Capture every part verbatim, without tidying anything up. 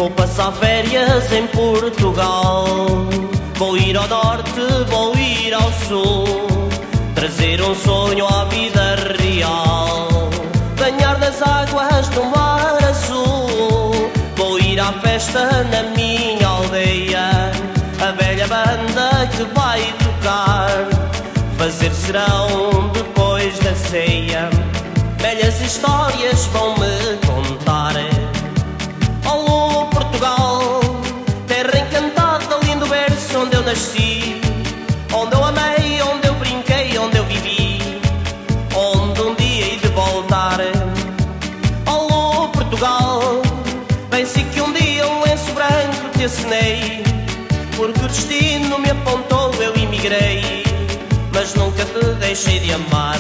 Vou passar férias em Portugal. Vou ir ao norte, vou ir ao sul, trazer um sonho à vida real, banhar nas águas do mar azul. Vou ir à festa na minha aldeia, a velha banda que vai tocar, fazer serão depois da ceia, velhas histórias vão me contar. Alô Portugal, terra encantada, lindo berço onde eu nasci, onde eu amei, onde eu brinquei, onde eu vivi, onde um dia hei de voltar. Alô Portugal, bem sei que um dia um lenço branco te assinei, porque o destino me apontou, eu emigrei, mas nunca te deixei de amar.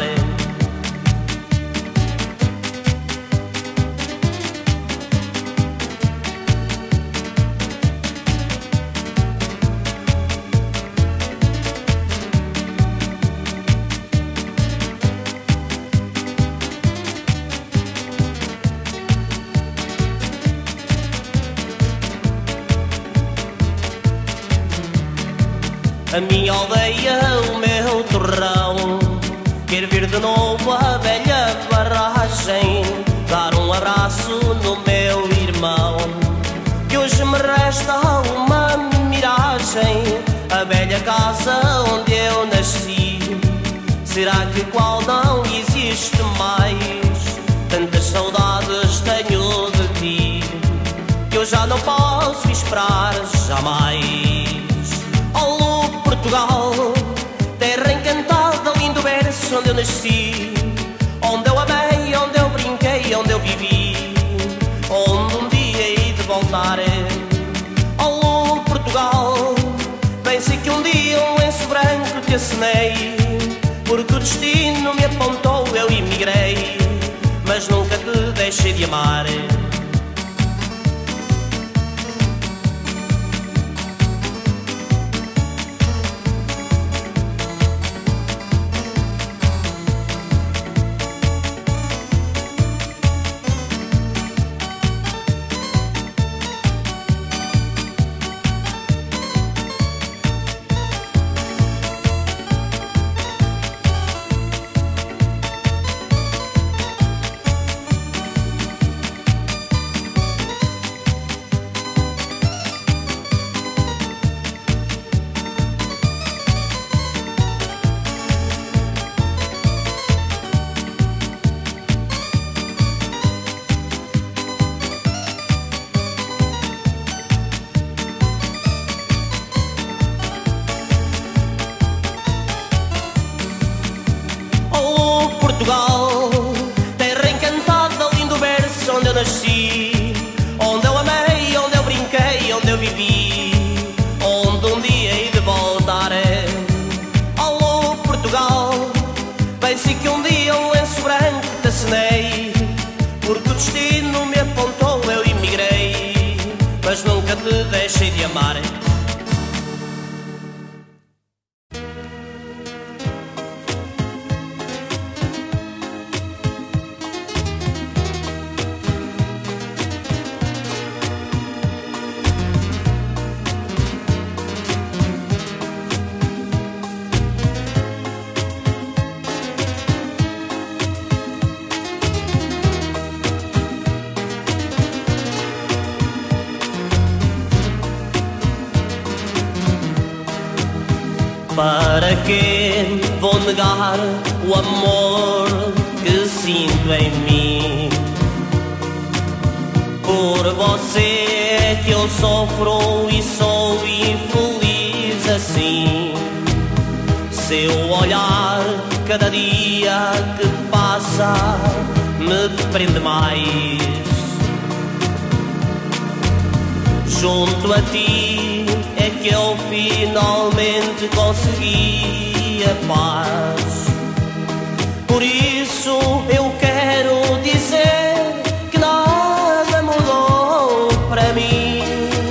A minha aldeia, o meu torrão, quero vir de novo a velha barragem, dar um abraço no meu irmão, que hoje me resta uma miragem. A velha casa onde eu nasci, será que qual não existe mais? Tantas saudades tenho de ti, que eu já não posso esperar jamais. Alô Portugal, terra encantada, lindo berço onde eu nasci, onde eu amei, onde eu brinquei, onde eu vivi, onde um dia hei de voltar. Alô Portugal, bem sei que um dia um lenço branco te assinei, porque o destino me apontou, eu emigrei, mas nunca te deixei de amar. Portugal, terra encantada, lindo berço onde eu nasci, onde eu amei, onde eu brinquei, onde eu vivi, onde um dia hei de voltar. Alô Portugal, bem sei que um dia um lenço branco te assinei, porque o destino me apontou, eu emigrei, mas nunca te deixei de amar. Para que vou negar o amor que sinto em mim? Por você é que eu sofro e sou infeliz assim. Seu olhar, cada dia que passa, me prende mais. Junto a ti é que eu finalmente consegui a paz. Por isso eu quero dizer que nada mudou para mim,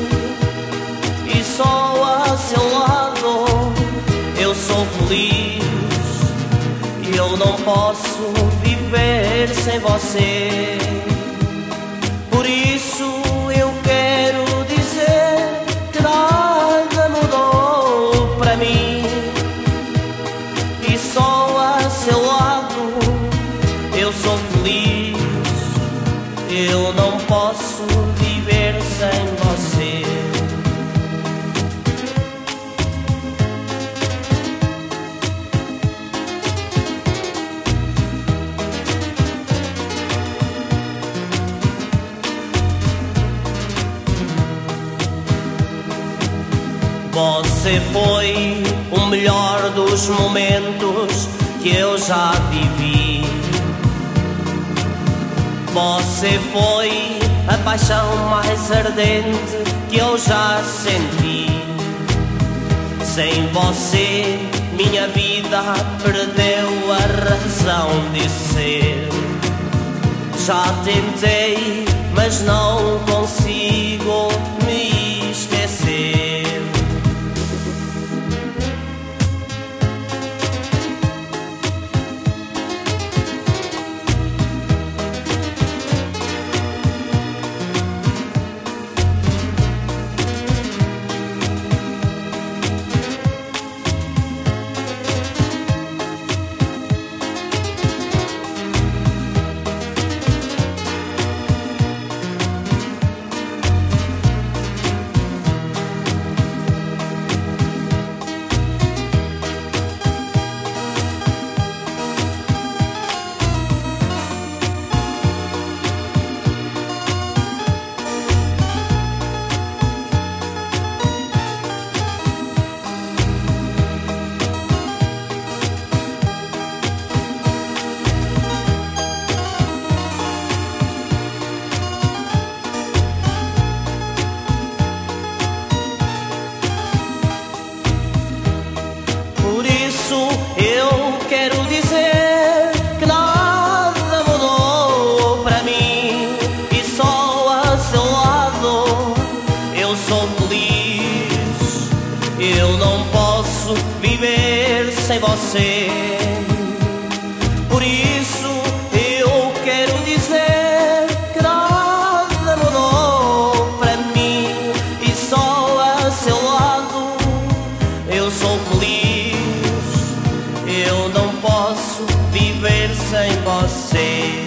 e só a seu lado eu sou feliz. E eu não posso viver sem você. Por isso eu quero Você foi o melhor dos momentos que eu já vivi. Você foi a paixão mais ardente que eu já senti. Sem você, minha vida perdeu a razão de ser. Já tentei, mas não consigo me esquecer. Eu quero dizer que nada mudou para mim e só a seu lado eu sou feliz. Eu não posso viver sem você. Por isso eu quero dizer que nada mudou para mim e só a seu lado eu sou feliz. Eu não posso viver sem você.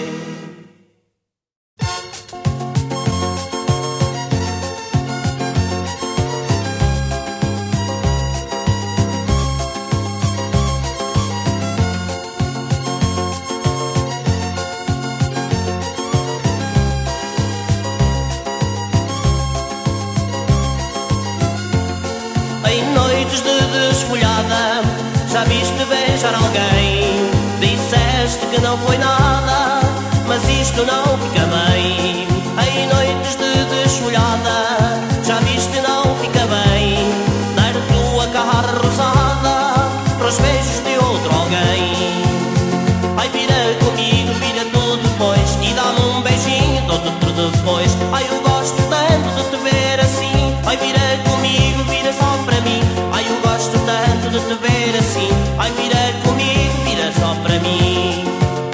Em noites de desfolhada já viste beijar alguém? Disseste que não foi nada, mas isto não fica bem. Em noites de desfolhada já viste não fica bem dar tua cara rosada para os beijos de outro alguém. Ai, vira comigo, vira tu depois e dá-me um beijinho, dou-te tudo depois. Ai, eu gosto tanto de te ver assim. Ai, vira comigo, vira só para mim. Ai, eu gosto tanto de te ver assim. Ai, vira comigo, vira só para mim.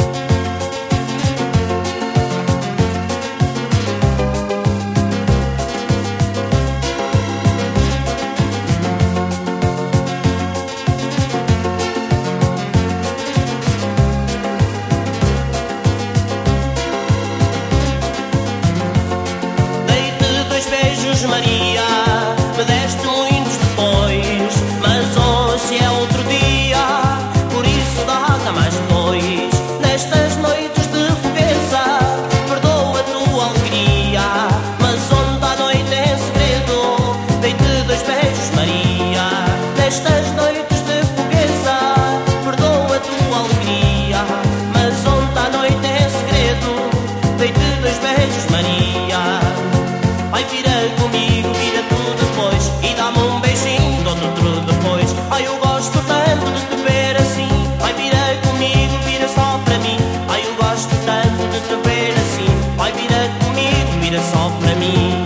Dei-te dois beijos, Maria, me deste muitos depois, mas hoje é outro dia, por isso dá-te mais dois. Nestas noites de fogueça, perdoa a tua alegria, mas onde a noite é segredo, dei-te dois beijos, Maria. Nestas noites de fogueça, perdoa a tua alegria, mas onde a noite é segredo, dei-te dois beijos, Maria. Ai, vira comigo, vira tu depois e dá-me um beijinho, dou-te outro depois. Ai, eu gosto tanto de te ver assim. Ai, vira comigo, vira só para mim. Ai, eu gosto tanto de te ver assim. Ai, vira comigo, vira só para mim.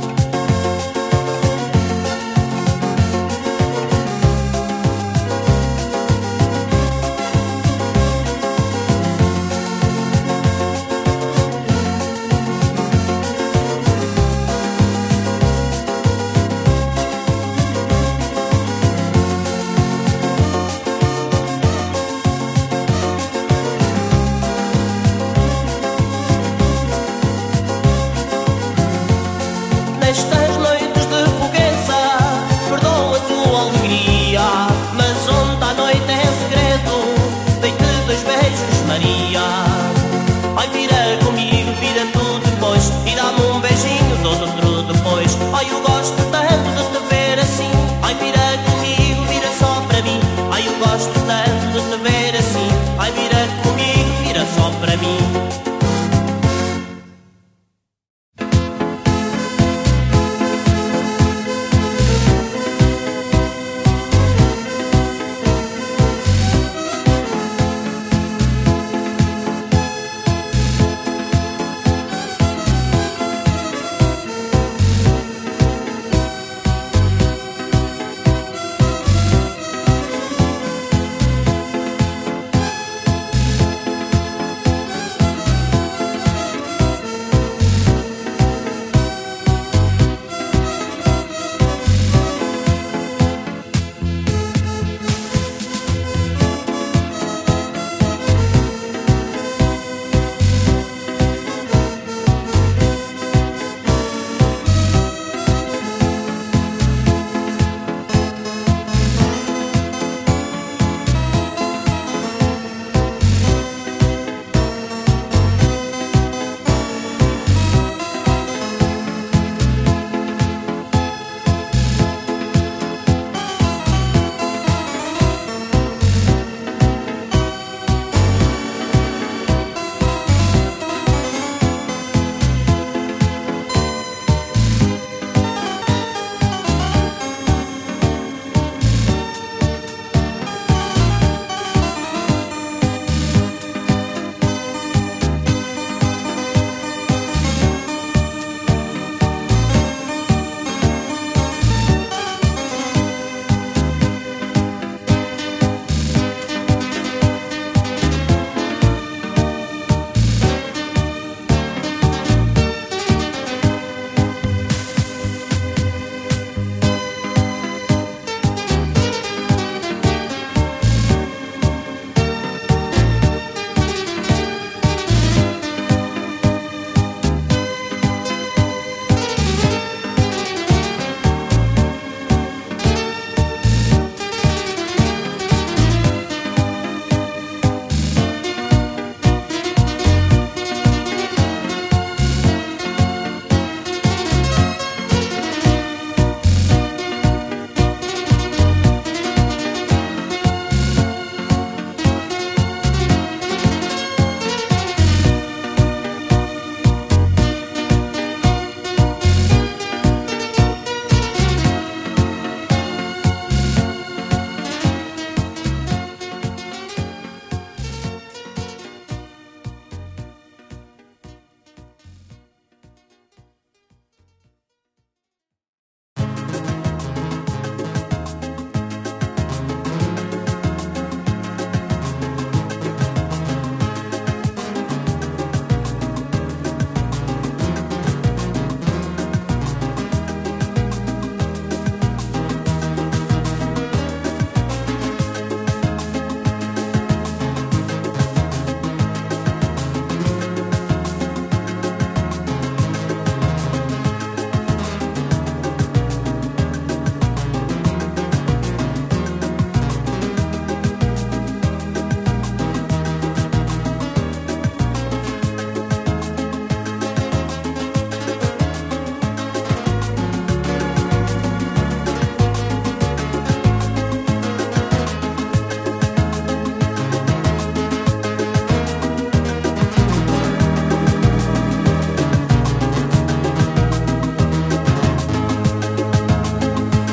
Nestas noites de fogueça, perdoa a tua alegria, mas onde a noite é segredo, dei-te dois beijos, Maria. Ai, vira comigo, vira tu depois e dá-me um beijinho, dou-te outro depois. Ai, eu gosto tanto de te ver assim. Ai,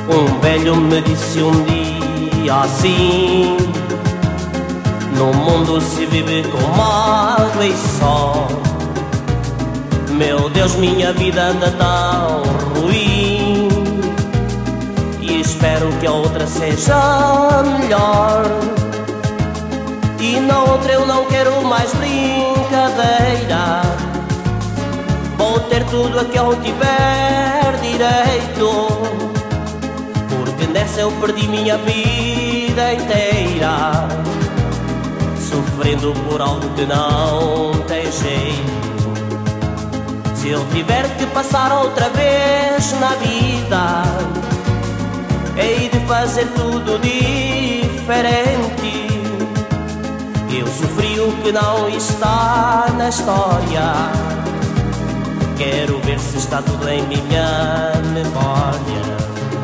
Um velho me disse um dia assim: no mundo se vive com mágoa e só. Meu Deus, minha vida anda tão ruim, e espero que a outra seja melhor. E na outra eu não quero mais brincadeira. Vou ter tudo a que eu tiver direito, porque nessa eu perdi minha vida inteira, sofrendo por algo que não tem jeito. Se eu tiver que passar outra vez na vida, hei de fazer tudo diferente. Eu sofri o que não está na história, quero ver se está tudo em minha memória.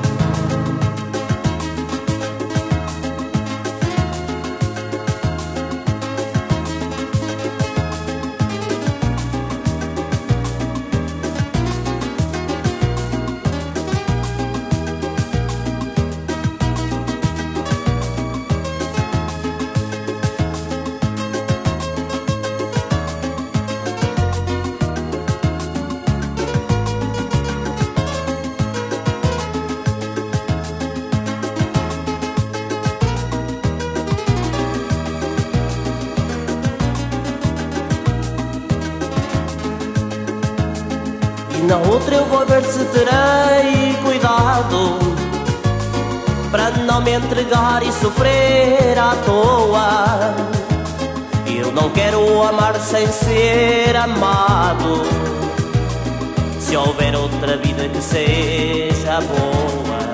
Na outra eu vou ver se terei cuidado para não me entregar e sofrer à toa. Eu não quero amar sem ser amado. Se houver outra vida que seja boa.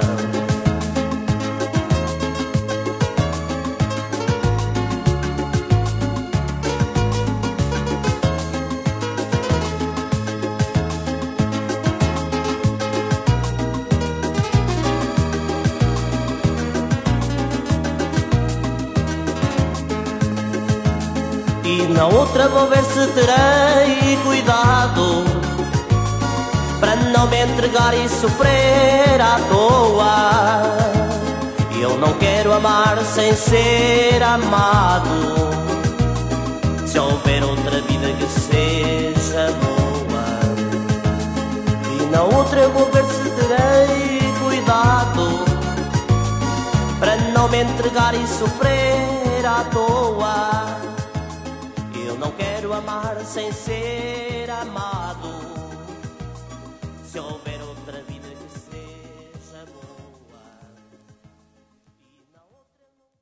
E na outra vou ver se terei cuidado para não me entregar e sofrer à toa. Eu não quero amar sem ser amado. Se houver outra vida que seja boa. E na outra eu vou ver se terei cuidado para não me entregar e sofrer à toa. Eu não quero amar sem ser amado. Se houver outra vida que seja boa. E na outra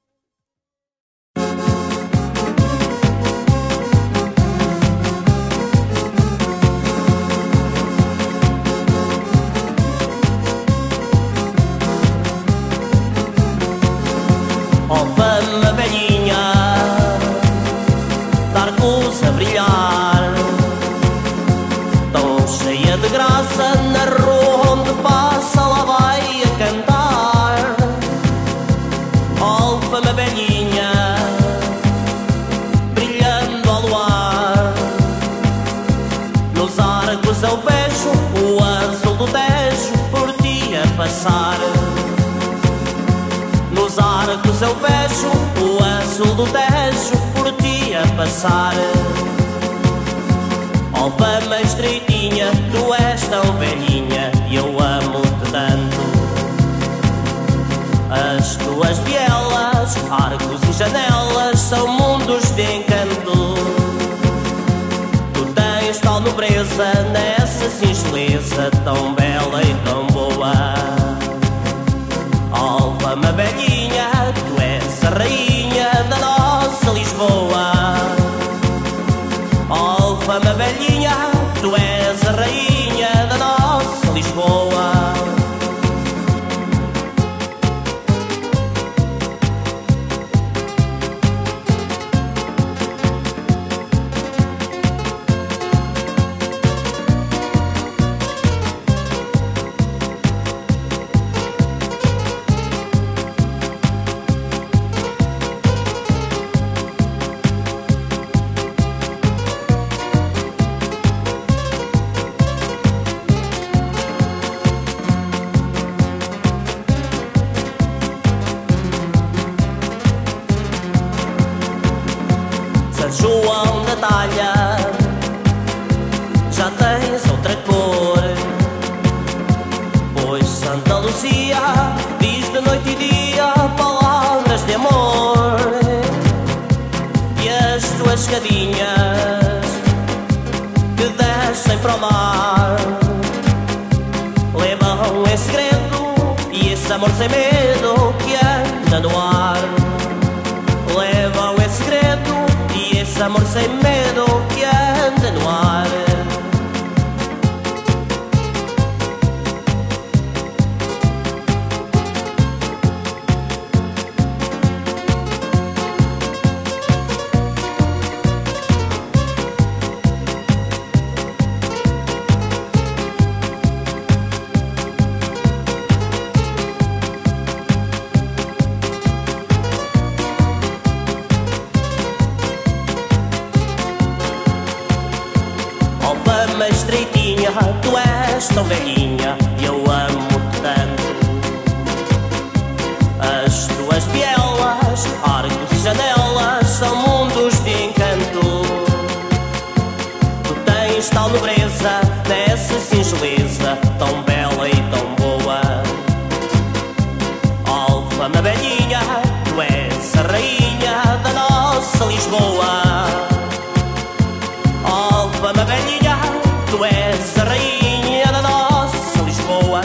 oh, fama velhinha, arcos a brilhar, tão cheia de graça, na rua onde passa lá vai a cantar. Oh, fama velhinha, brilhando ao luar, nos arcos eu vejo o azul do Tejo por ti a passar. Nos arcos eu vejo o azul do Tejo por ti a passar. Oh, fama estreitinha, tu és tão velhinha e eu amo-te tanto. As tuas bielas, arcos e janelas são mundos de encanto. Tu tens tal nobreza nessa singeleza tão bela e tão boa. Oh, fama velhinha, tu és a rainha da nossa Lisboa. Oh, fama velhinha, tu és a rainha da nossa Lisboa. João, Natália, já tens outra cor. Pois Santa Luzia diz de noite e dia palavras de amor. E as tuas escadinhas que descem para o mar levam em segredo e esse amor sem medo que anda no ar. Levam em segredo e esse amor sem medo que anda no ar. Fama estreitinha, tu és tão velhinha e eu amo-te tanto. As tuas bielas, arcos e janelas são mundos de encanto. Tu tens tal nobreza, nessa singeleza tão bela e tão boa. Oh, fama velhinha, tu és a rainha da nossa Lisboa. Oh, fama velhinha, tu és a rainha da nossa Lisboa.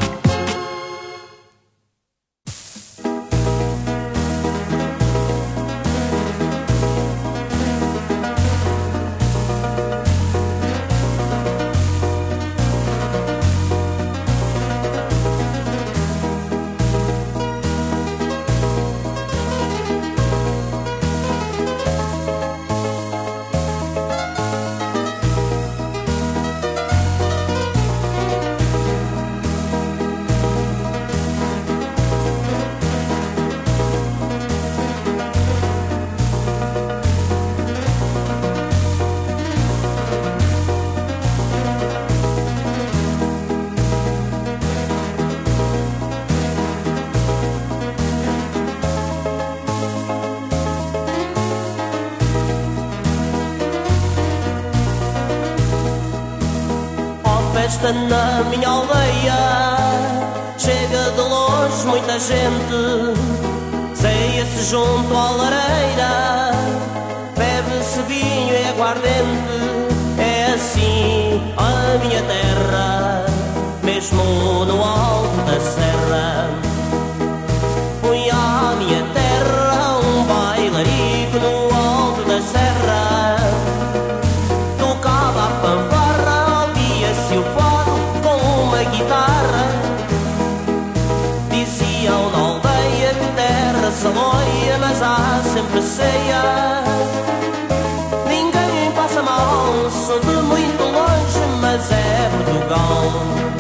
Festa na minha aldeia, chega de longe muita gente. Ceia-se junto à lareira, bebe-se vinho e aguardente. É assim a minha terra, mesmo no alto da serra. Fui à minha terra um bailarico no alto da serra. Tocava a fanfarra, ouvia-se o fado com uma guitarra. Diziam na aldeia que terra saloia, mas há sempre ceia. Ninguém passa mal, sou de muito longe, mas é Portugal.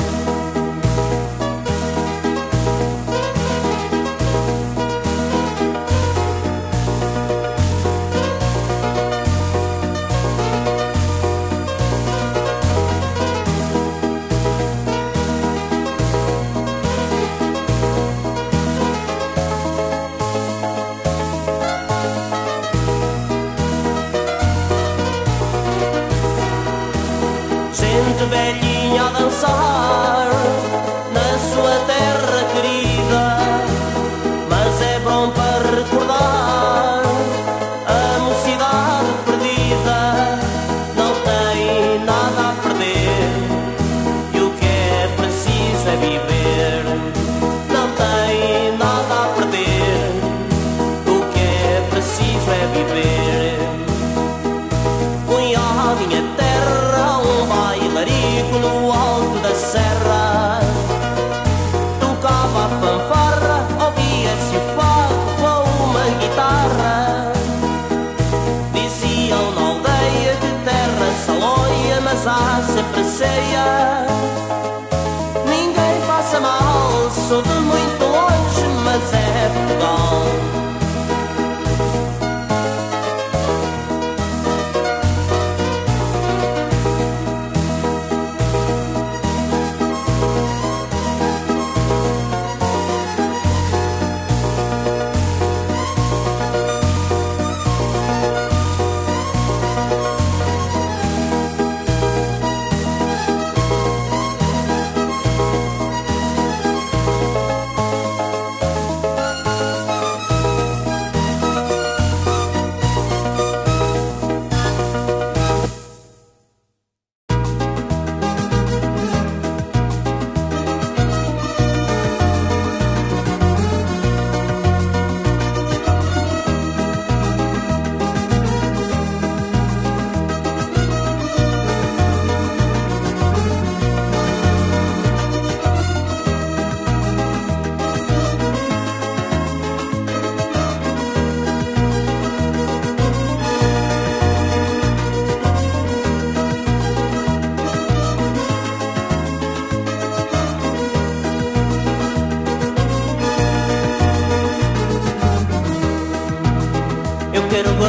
Gente velhinha a dançar na sua terra querida, mas é bom para recordar a mocidade perdida. Não tem nada a perder e o que é preciso é viver. Não tem nada a perder, o que é preciso é viver. Fui à minha terra um bailarico no alto da serra. Tocava a fanfarra, ouvia-se o fado com uma guitarra. Diziam na aldeia que terra saloia, mas há sempre ceia. Ninguém passa mal, sou de muito longe, mas é Portugal.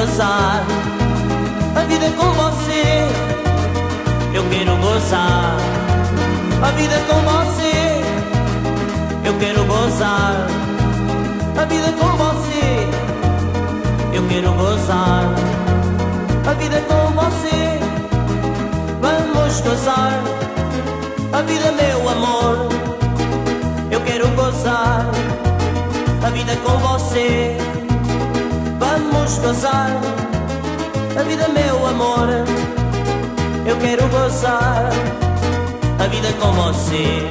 gozar a vida com você. Eu quero gozar a vida com você. Eu quero gozar a vida com você. Eu quero gozar a vida com você. Vamos gozar a vida, meu amor. Eu quero gozar a vida com você. Vamos gozar a vida, meu amor. Eu quero gozar a vida com você.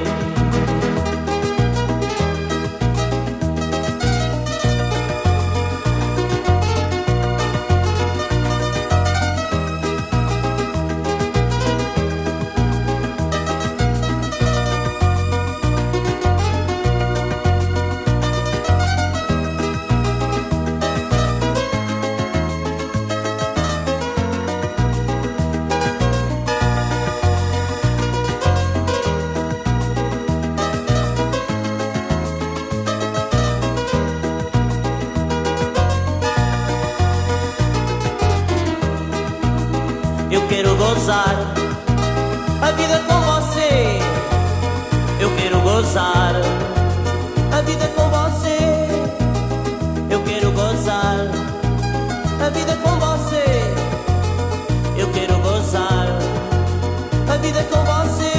Eu quero gozar a vida com você. Eu quero gozar a vida com você. Eu quero gozar a vida com você. Eu quero gozar a vida com você.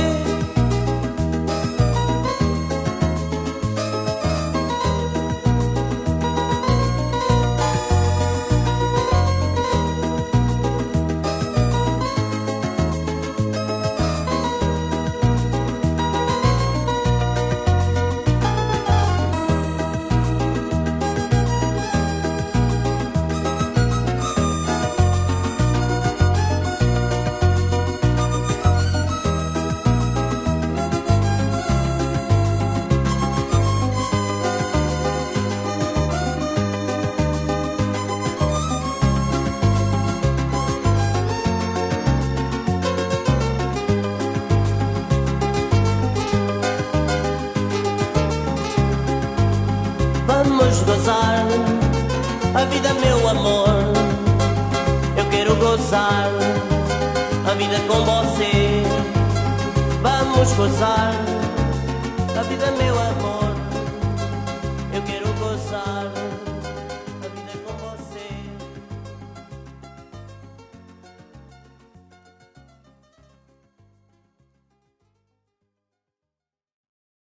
Vamos gozar a vida, meu amor. Eu quero gozar a vida com você. Vamos gozar